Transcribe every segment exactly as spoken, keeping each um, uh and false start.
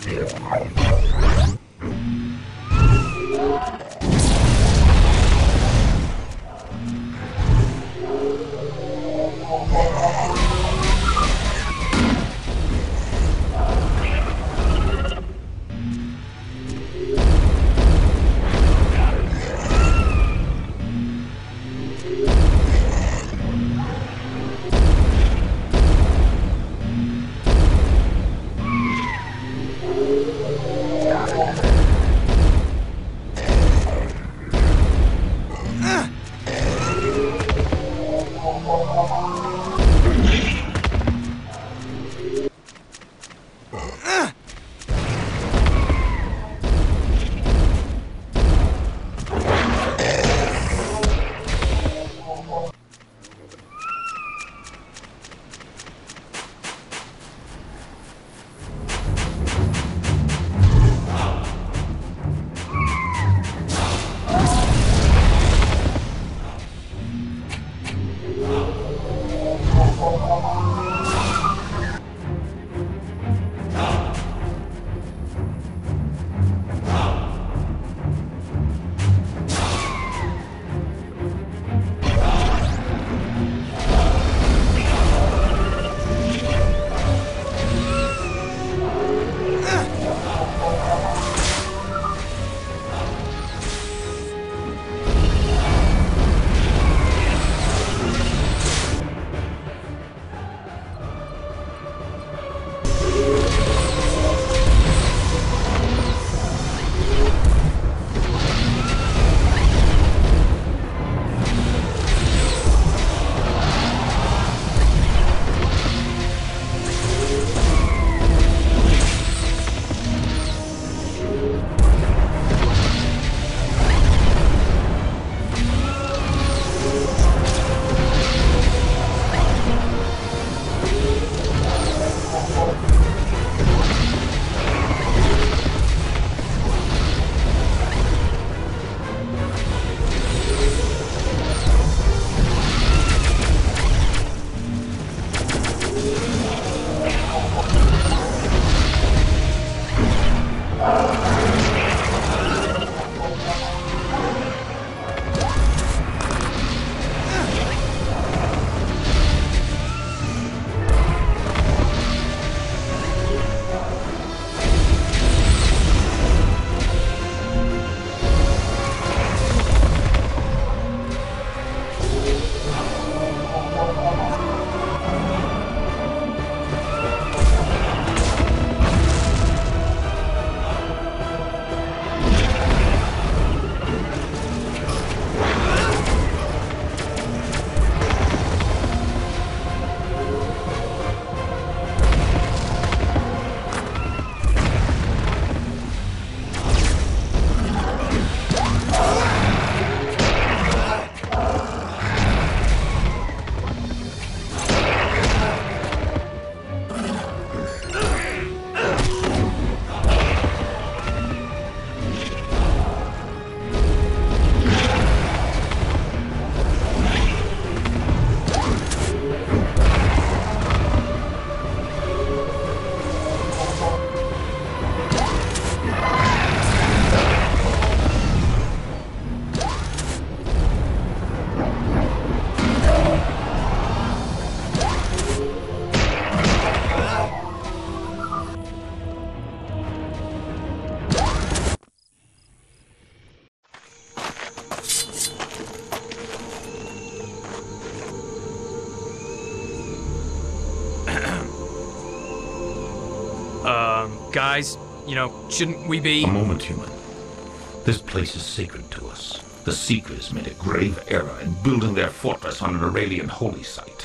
Guys, you know, shouldn't we be... A moment, human. This place is sacred to us. The Seekers made a grave error in building their fortress on an Aurelian holy site.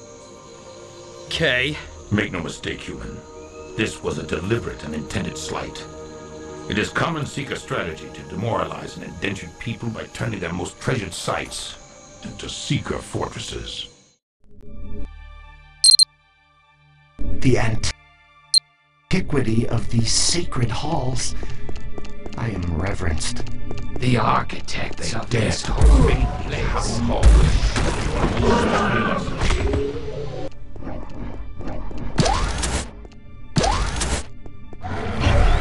Okay. Make no mistake, human. This was a deliberate and intended slight. It is common Seeker strategy to demoralize an indentured people by turning their most treasured sites into Seeker fortresses. The antiquity of these sacred halls. I am reverenced. The architects of dare this to holy How place. hall.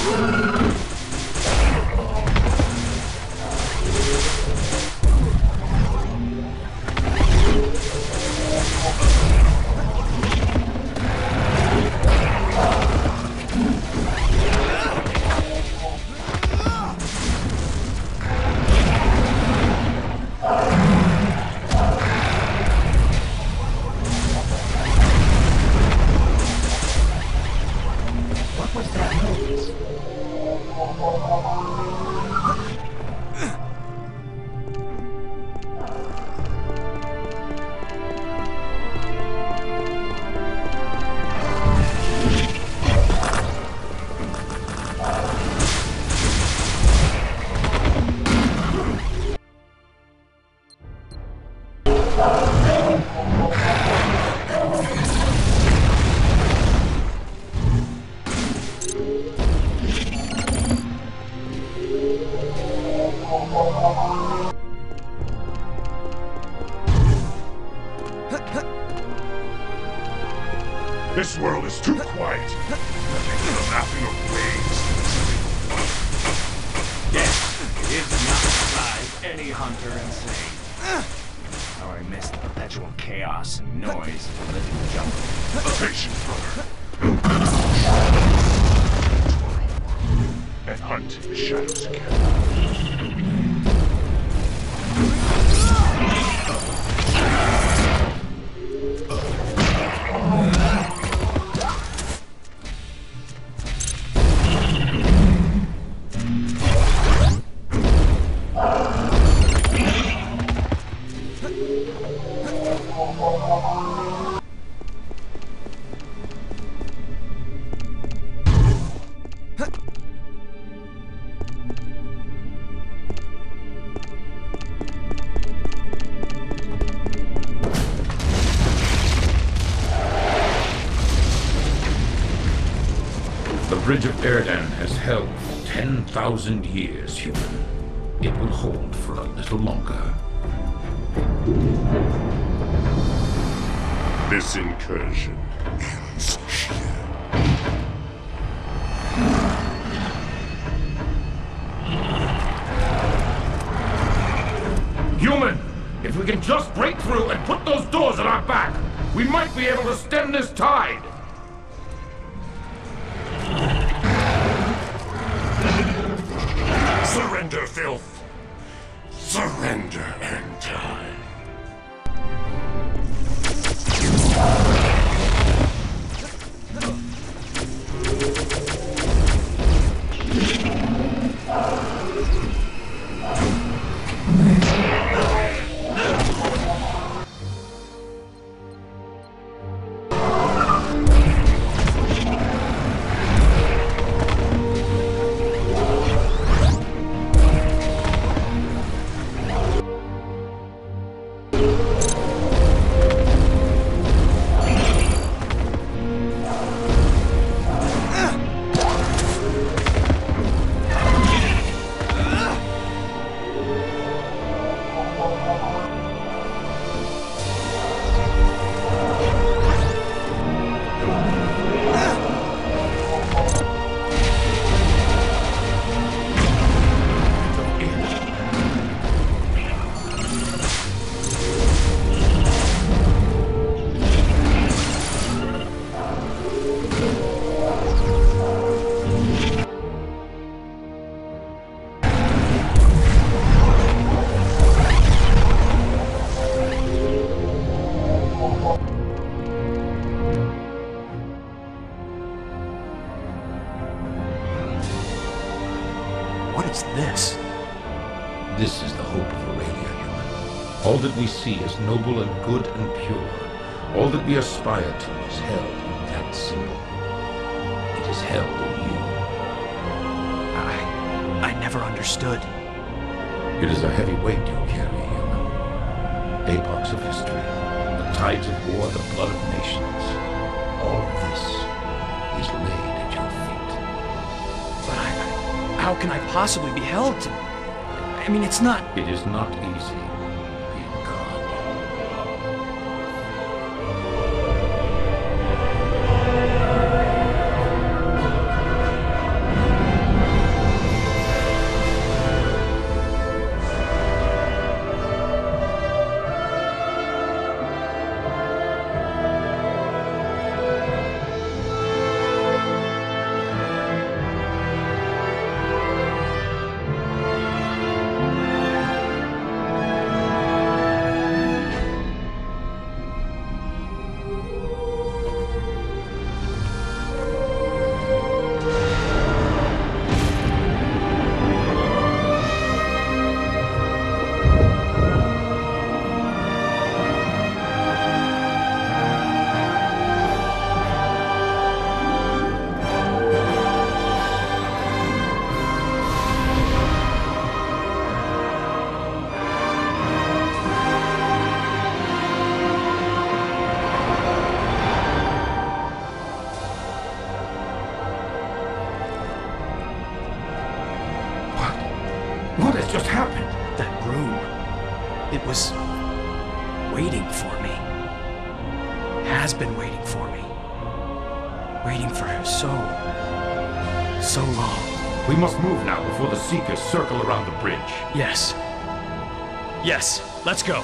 This world is too quiet. Nothing but the lapping of waves. Yes, it is enough to drive any hunter insane. How I miss the perpetual chaos and noise of the living jungle. Patience, brother. And hunt in the shadows again. The Bridge of Erdan has held for ten thousand years, human. It will hold for a little longer. This incursion ends here. Human! If we can just break through and put those doors at our back, we might be able to stem this tide! Surrender, filth! Surrender and die. What is this? This is the hope of Aurelia, human. All that we see is noble and good and pure. All that we aspire to is held in that symbol. It is held in you. I... I never understood. It is a heavy weight you carry, human. Epochs of history, the tides of war, the blood of nations. All of this is laid at your feet. But I... How can I possibly be held to... I mean, it's not... It is not easy being God. was waiting for me. Has been waiting for me. Waiting for her so, so long. We must move now before the Seekers circle around the bridge. Yes. Yes, let's go.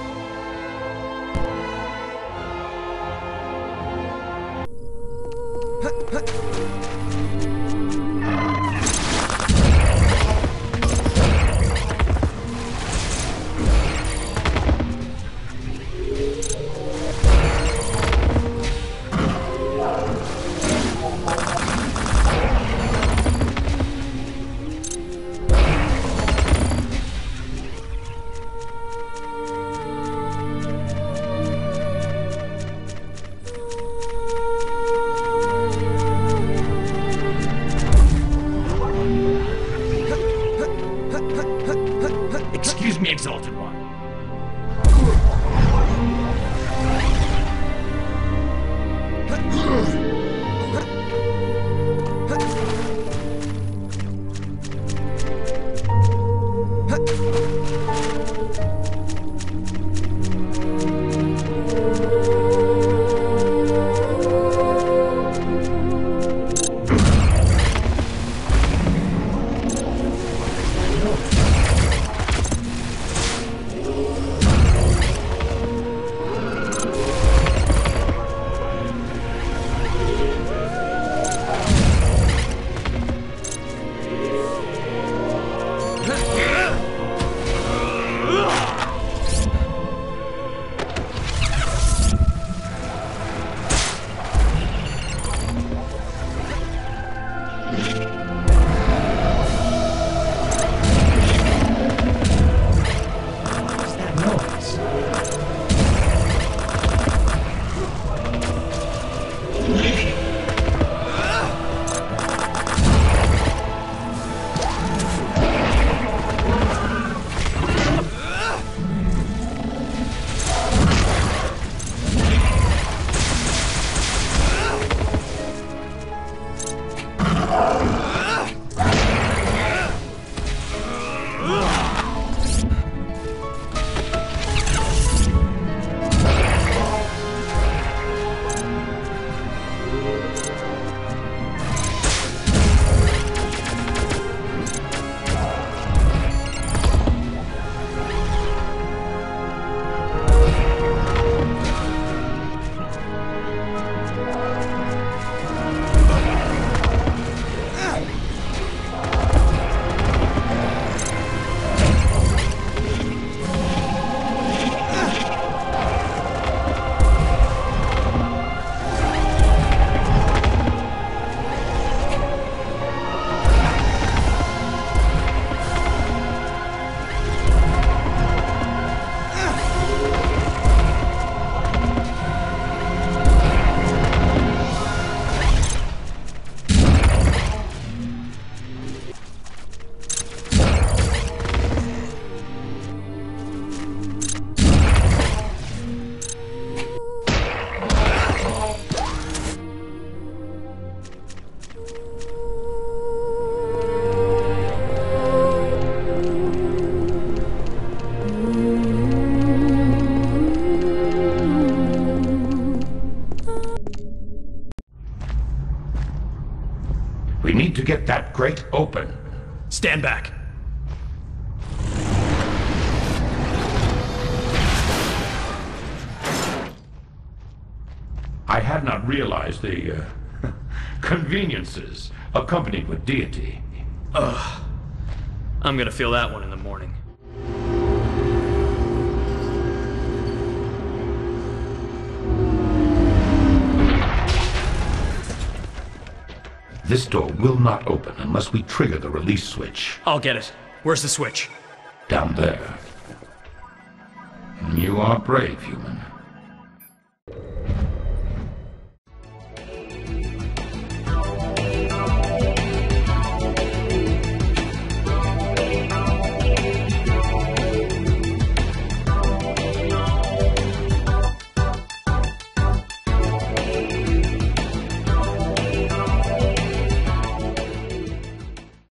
Excuse me, Exalted One. We need to get that grate open. Stand back. I had not realized the uh, conveniences accompanied with deity. Ugh. I'm gonna feel that one in the morning. This door will not open unless we trigger the release switch. I'll get it. Where's the switch? Down there. You are brave, human.